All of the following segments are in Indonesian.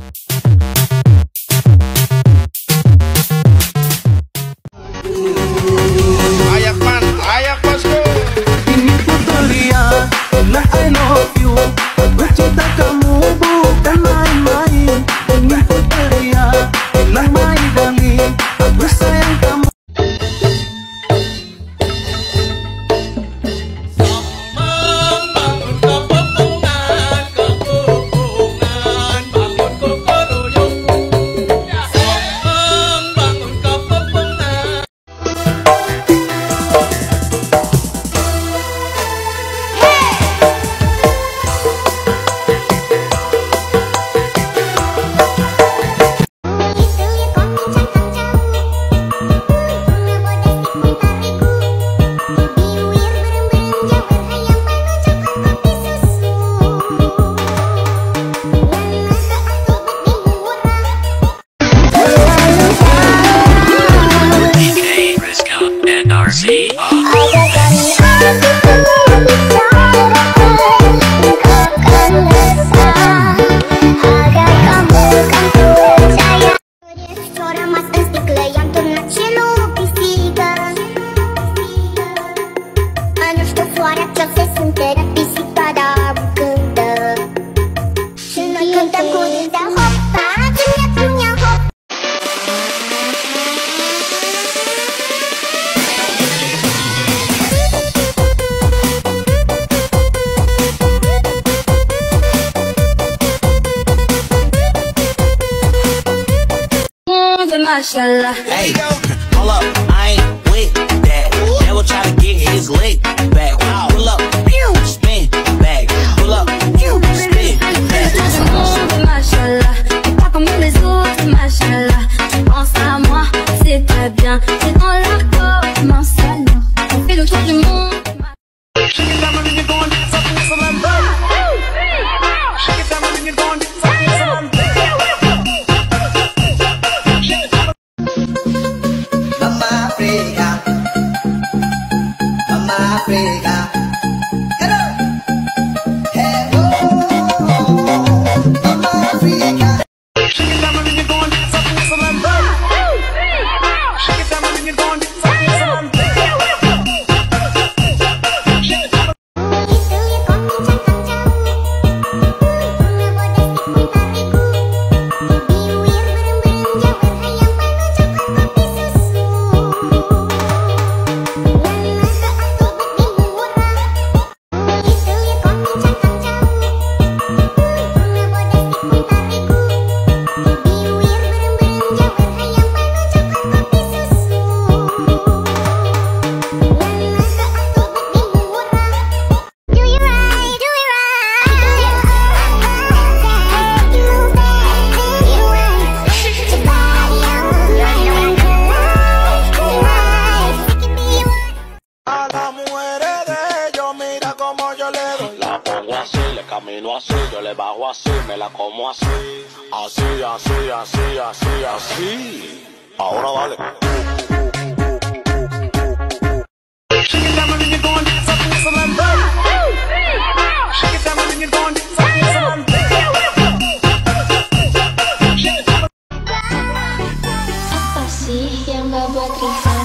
Mashallah. Hey, hold up, I ain't with that. Devil try to get his leg back. Pull up, spin back. Pull up, spin back. Mashallah, t'es pas comme les autres, Mashallah. Tu penses à moi, c'est très bien. C'est dans leur corps, mince alors. On fait le tour du monde. Camino así, yo le bajo así, me la como así. Así, así, así, así, así. Ahora vale. Apa sih yang gak buat Rifan?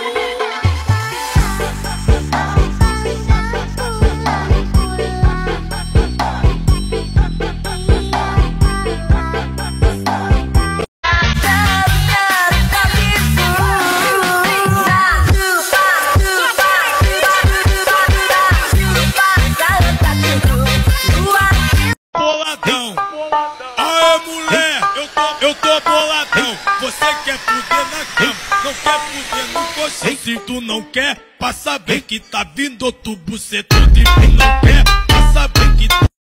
Eu tô boladão, você quer fuder na cama, não quer fuder no colchão. Se tu não quer, passa bem que tá vindo outro bucetão de quem não quer, passa bem que tá...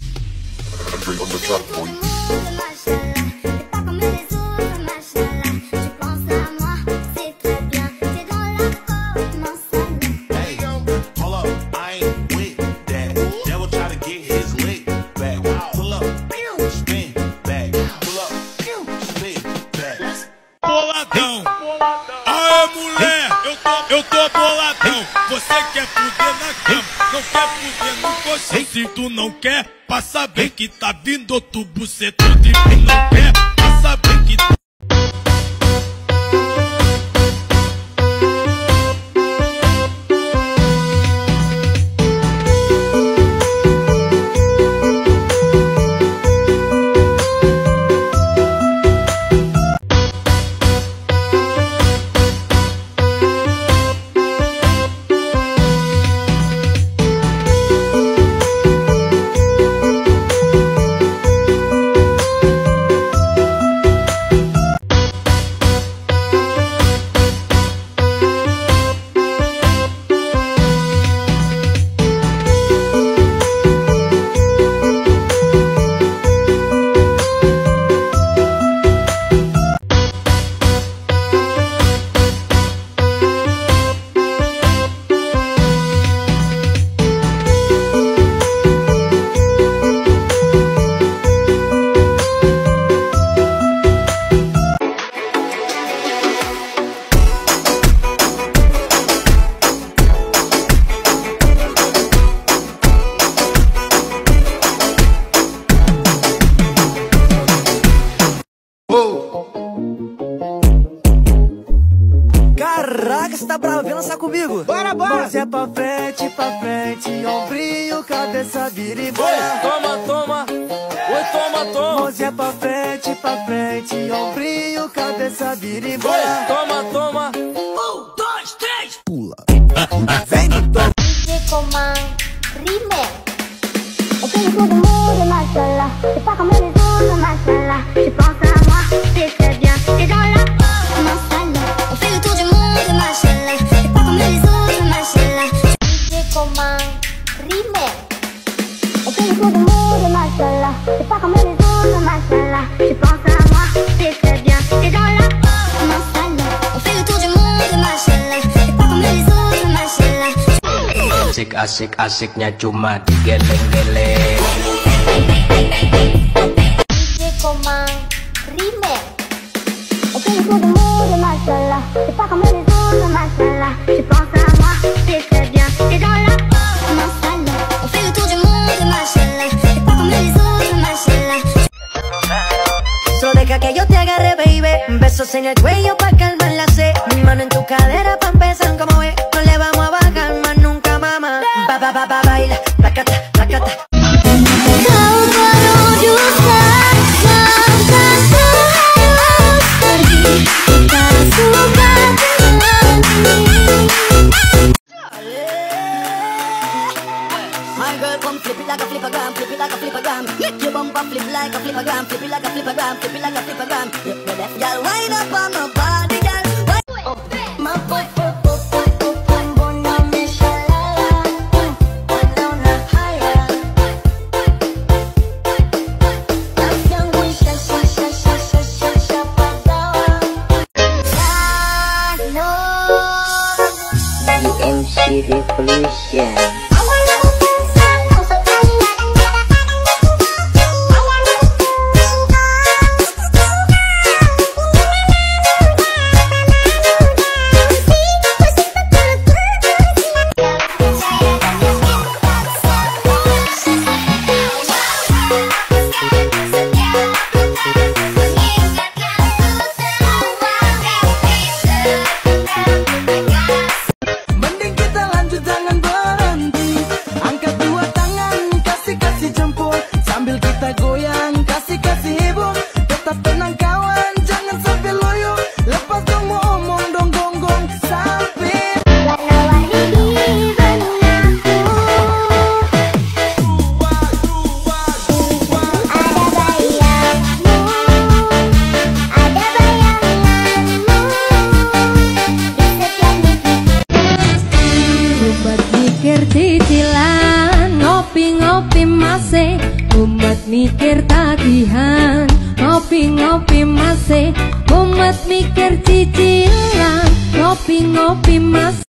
Boladão, aê mulher, eu tô boladão. Você quer fuder na cama, não quer fuder no colchão. coxa. Se tu não quer, passa bem que tá vindo outro bucetão de tu não quer, passa bem que tu... Caraca, você tá bravo, vem lançar comigo. Bora, bora. Mãozinha pra frente, ombrinho, cabeça, vira e bora. Toma, toma, oi, toma, toma. Mãozinha pra frente, ombrinho, cabeça, vira e bora. Toma, toma. 1, 2, 3, pula. Vem no tom. On fait le tour du monde, machallah. C'est pas comme les autres, machallah. Tu penses à moi, c'est très bien. T'es dans la peau, machallah. On fait le tour du monde, machallah. C'est pas comme les autres, machallah. On fait le tour du monde, machallah. C'est pas comme les autres, machallah. Tu penses à moi, c'est très bien. T'es dans la peau, machallah. On fait le tour du monde, machallah. C'est pas comme les autres, machallah. Asik-asiknya cuma digeleng-geleng. On fait le tour du monde, machallah. C'est pas comme les autres, machallah. Tu penses à moi, c'est très bien. T'es dans la peau, machallah. On fait le tour du monde, machallah. C'est pas comme les autres, machallah. Solo deja que yo te agarre, baby. Besos en el cuello pa' calmar la sed. Mi mano en tu cadera pa' empezar, como ves. No le vamos a bajar más nunca, mamá. Baila, placata, placata. Kau baru sampai harus pergi. Tak suka My girl, come flip it like a flippergram, flip it like a flippergram. Make your bumper flip like a flippergram, flip it like a flippergram, flip it like a flippergram. Yeah, that girl wind up on my body, girl. My boy, MC Revolution. Cicilan ngopi-ngopi masih umat mikir tagihan, ngopi-ngopi masih umat mikir cicilan, ngopi-ngopi masih